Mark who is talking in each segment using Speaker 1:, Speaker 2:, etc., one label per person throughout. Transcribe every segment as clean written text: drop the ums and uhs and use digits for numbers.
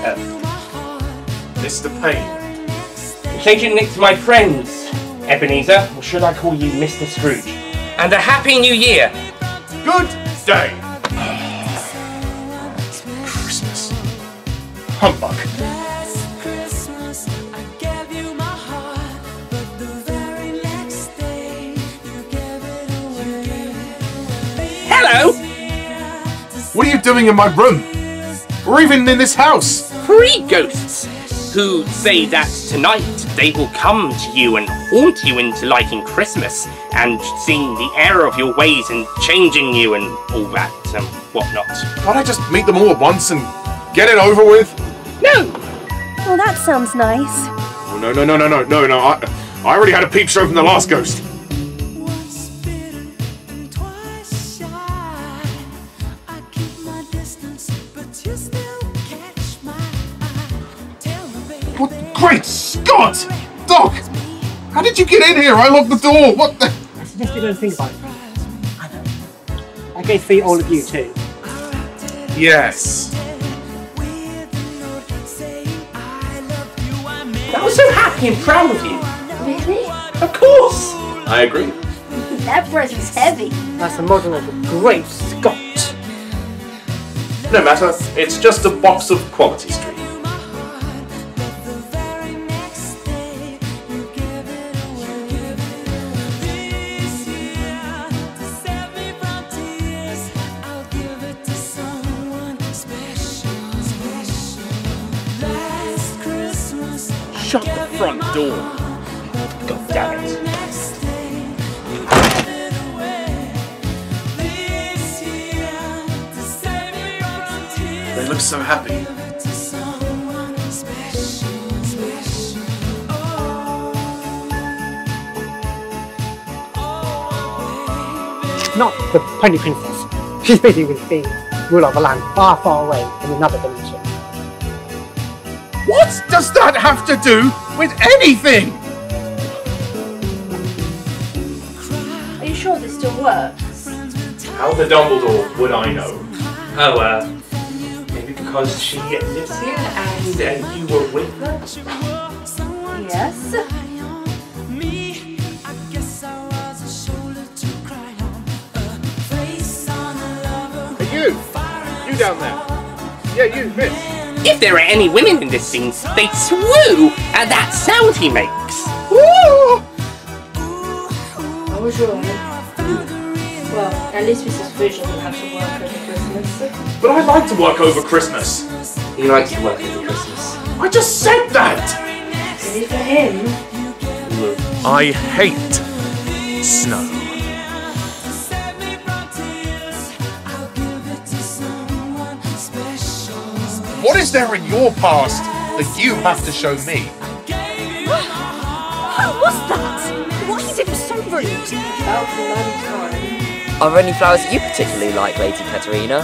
Speaker 1: Mr. Payne.
Speaker 2: Change your nick to my friends, Ebenezer, or should I call you Mr. Scrooge? And a Happy New Year!
Speaker 1: Good day! Christmas. Humbug.
Speaker 2: Hello!
Speaker 1: What are you doing in my room? Or even in this house?
Speaker 2: 3 ghosts who say that tonight they will come to you and haunt you into liking Christmas and seeing the error of your ways and changing you and all that and whatnot.
Speaker 1: Can't I just meet them all at once and get it over with?
Speaker 2: No!
Speaker 3: Well, that sounds nice.
Speaker 1: Oh, no. I already had a peep show from the last ghost. What? Great Scott! Doc! How did you get in here? I locked the door! What the?
Speaker 4: I suggest you don't think about it. I know. I gave for all of you too.
Speaker 1: Yes.
Speaker 2: I was so happy and proud of you.
Speaker 3: Really?
Speaker 2: Of course!
Speaker 1: I agree.
Speaker 3: That present's heavy.
Speaker 4: That's the model of a great Scot.
Speaker 1: No matter, it's just a box of Quality Street.
Speaker 2: Shut the front door. God damn it.
Speaker 1: They look so happy.
Speaker 4: Not the Pony Princess. She's busy with being ruler of a land far, far away in another dimension.
Speaker 1: What does that have to do with anything?
Speaker 3: Are you sure this still works?
Speaker 1: How the Dumbledore would I know?
Speaker 2: Oh, maybe because she lives here and you were with her?
Speaker 3: Yes.
Speaker 1: Hey, you down there. Yeah, you, miss.
Speaker 2: If there are any women in this scene, they'd swoo at that sound he makes.
Speaker 1: Woo!
Speaker 3: I was wrong. Well, at least Mrs. Scrooge doesn't have to work over Christmas.
Speaker 1: But I like to work over Christmas.
Speaker 2: He likes to work over Christmas.
Speaker 1: I just said that!
Speaker 3: Maybe for him.
Speaker 1: I hate snow. What is there in your past that you have to show me?
Speaker 3: What was that? Why is it so rude? That was a long time.
Speaker 5: Are there any flowers you particularly like, Lady Katerina?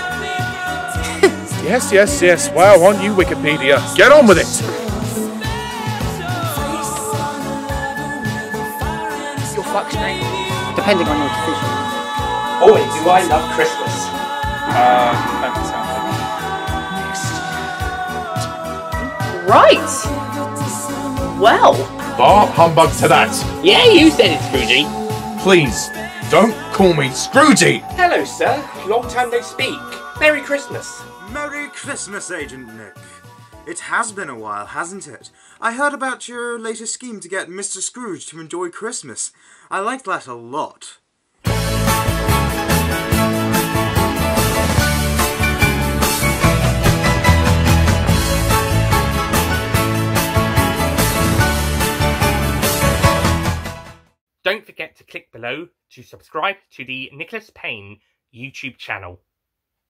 Speaker 1: Yes. Wow, on you, Wikipedia. Get on with it!
Speaker 5: Your fuck's name?
Speaker 4: Depending on your decision.
Speaker 2: Boy, do I love Christmas. Right! Well.
Speaker 1: Bar humbug to that.
Speaker 2: Yeah, you said it, Scroogey.
Speaker 1: Please, don't call me Scroogey.
Speaker 2: Hello, sir. Long time no speak. Merry Christmas.
Speaker 6: Merry Christmas, Agent Nick. It has been a while, hasn't it? I heard about your latest scheme to get Mr. Scrooge to enjoy Christmas. I liked that a lot.
Speaker 2: Don't forget to click below to subscribe to the Nicholas Payne YouTube channel.